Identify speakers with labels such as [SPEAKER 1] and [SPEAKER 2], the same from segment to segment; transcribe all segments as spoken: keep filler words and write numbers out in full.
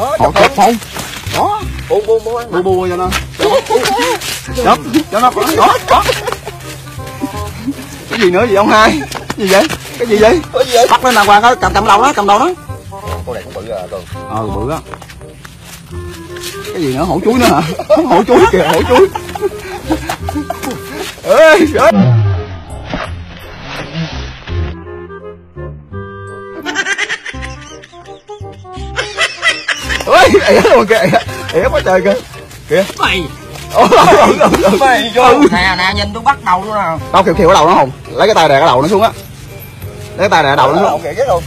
[SPEAKER 1] Đó, chụp không? Đó. Bu bu bu bu bu cho nó. Chụp, cho nó đó, đó. Cái gì nữa vậy ông hai? Cái gì vậy? Cái gì vậy? Cái gì vậy? Bắt lên đàng hoàng đó, cầm cầm đầu đó, cầm đầu đó. Con này cũng bự à con. Ờ bự á. Cái gì nữa? Hổ chuối nữa hả? Hổ chuối kìa, hổ chuối. Ê, ê. Ôi, ỉa luôn kìa, ỉa quá trời kìa. Kìa.
[SPEAKER 2] Mày.
[SPEAKER 1] Ôi, mày vô.
[SPEAKER 2] Nè nè nhìn tôi bắt đầu luôn nè.
[SPEAKER 1] Đâu kìa kìa cái đầu nó Hùng. Lấy cái tay đè cái đầu nó xuống á. Lấy cái tay đè đầu nó xuống. Kìa luôn.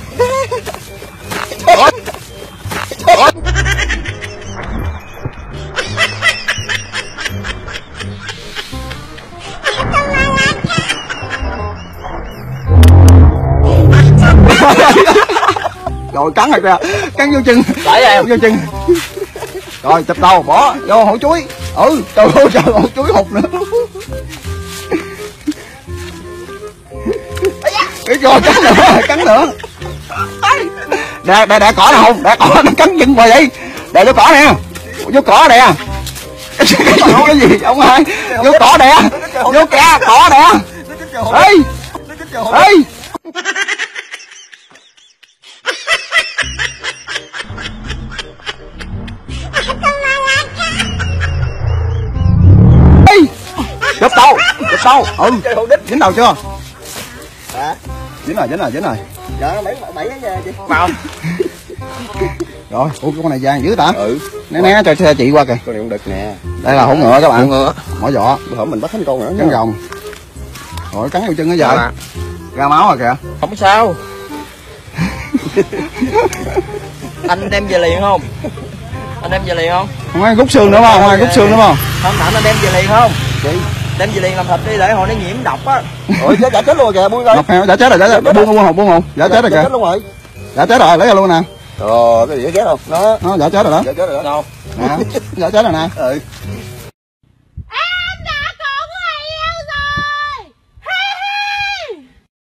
[SPEAKER 1] Rồi cắn rồi kìa, cắn vô chân. Đẩy em vô chân. Rồi chụp đầu bỏ vô hổ chuối. Ừ, trời ơi trời, hổ chuối hụt nữa. Cái rồi cắn nữa, cắn nữa. Đè đè đè cỏ nè Hùng, đè cỏ nó cắn chân hoài vậy. Đè vô cỏ nè. Vô cỏ đè. Cái gì ông hai? Vô cỏ đè. Vô kè cỏ đè. Ê. Ê. Chụp đầu, chụp đầu, ừ, dính đầu chưa? Hả? Dính rồi, dính rồi, dính rồi. Dạ, bảy bảy cái nha chị. Vào. Rồi, ủa con này vàng dữ ta? Ừ. Né né cho xe chị qua kìa. Con này cũng đực nè. Đây là hổ ngựa các bạn. Hổ ngựa. Mỏ vỏ. Bữa hổm mình bắt thành con nữa. Cắn rồng. Rồi cắn vô chân nó giờ. Ra máu rồi kìa.
[SPEAKER 2] Không sao. Anh đem về liền không? Anh đem về liền không?
[SPEAKER 1] Không ai rút xương nữa không? Không ai rút xương nữa không?
[SPEAKER 2] Không thẳng anh đem về liền không? Chị đem về liền làm thịt đi để hồi nó nhiễm độc á.
[SPEAKER 1] Ôi chết, chết luôn kìa, buông coi. Đã chết rồi, đã chết rồi. Buông buông hồn, buông hồn. Đã chết rồi kìa. Chết luôn rồi. Đã chết rồi, lấy ra luôn nè. Trời, cái gì chết không? Nó nó đã chết rồi đó. Đã chết rồi đó. Đâu? Nè, đã chết rồi nè. Ừ.